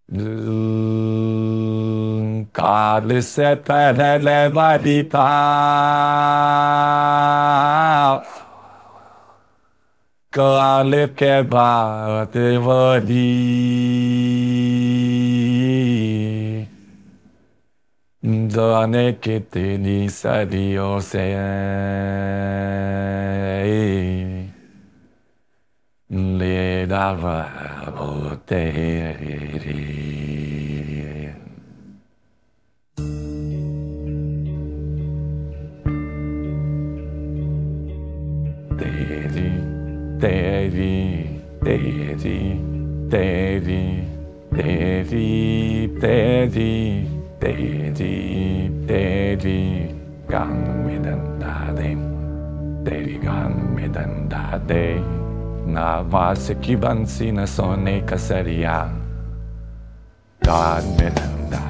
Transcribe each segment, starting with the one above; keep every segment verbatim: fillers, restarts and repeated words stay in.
God listen and let my be found. God live care about the body. The naked in sadio say. Le dava Tere. Tere, Tere, Tere, Tere, Tere, Tere, Tere, Tere, Gandme Danda, Tere Gandme Danda, na vase ki bansi na sone kasaria. Gandme Danda,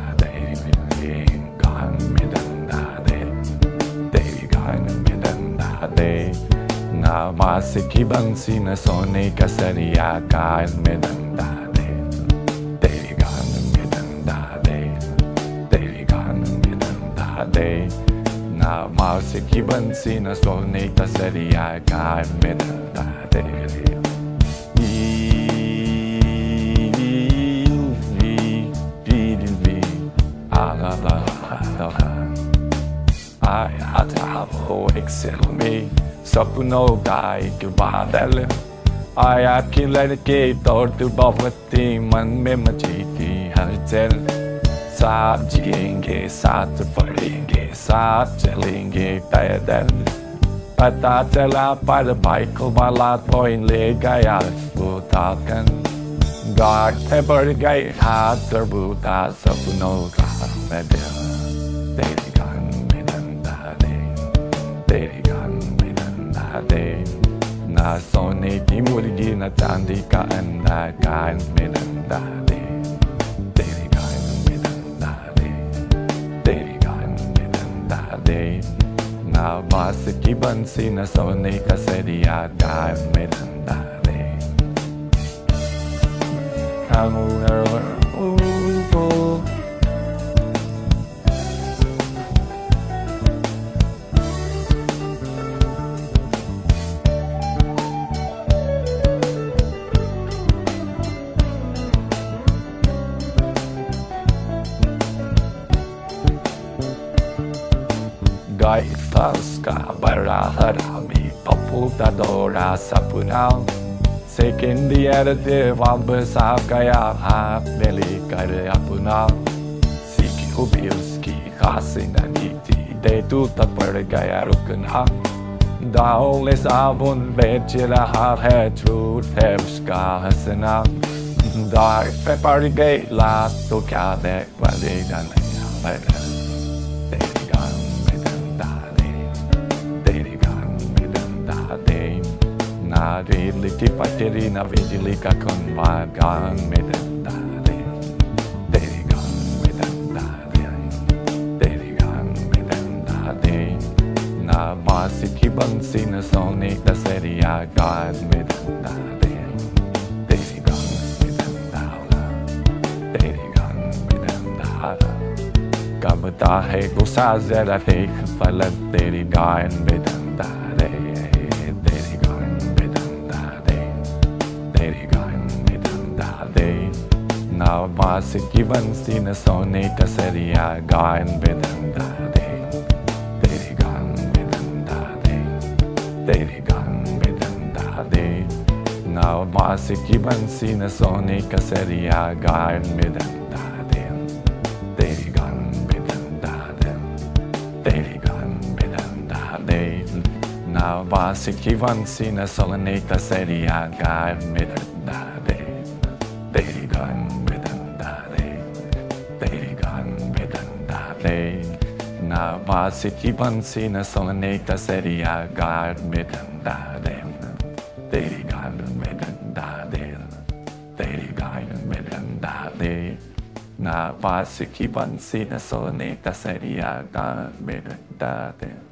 Gandme Danda, Tere Gandme Danda, na vase ki bansi na sone kasaria. Gandme Danda, Tere Gandme Danda, Tere Gandme Danda, na vase ki bansi na sone kasaria. Gandme Danda, I had to have a excel me, Sapuno guy to Badal. I had to let it get or to Bavati, Man Memachiti, Hazel. Sat Jinge, Sat Faringe, Sat Jelinge, Tayadel. But I tell out by the bike, my lad boy in leg, I had foot out and God, ever gay had the boot out, Sapuno guy, Medel. Tere Gandme Danda, Tere Gandme Danda, na sone timurgi na tandi ka anda Gandme Danda, Tere Gandme Danda, Tere Gandme Danda, na vase ki bansi na sone kasaria. Gandme Danda, Gaifaska Baraharami Paputadora Sapunal Sekin the additive Albesakaya Hapeli Kariapunal Siki Hubilski Hasinaniti De Tuta Paragaya Rukana Daules Avun Vechila Have Truth Hevska Hasana Dai Feparigay Last Tokade Validan na really keep a teri na vigili ka kon ba Gandme Danda, Tere Gandme Danda, Tere Gandme Danda, na vase ki bansi na sone kasaria. Gandme Danda, Tere Gandme Danda, Tere Gandme Danda, kabata hai gusa zera tek falat. Tere Gandme Danda, na vase ki bansi na sone kasaria. Gandme Danda, Tere Gandme Danda, Tere Gandme Danda, na vase ki bansi na sone kasaria. Gandme Danda, Tere Gandme Danda, Tere Gandme Danda, na vase ki bansi na sone kasaria. Gandme Danda, Tere Gandme Danda, Tere Gandme Danda, na vase ki bansi na sone kasaria. Gandme Danda, Tere Gandme Danda, Tere Gandme Danda, na vase ki bansi na sone kasaria. Gandme Danda.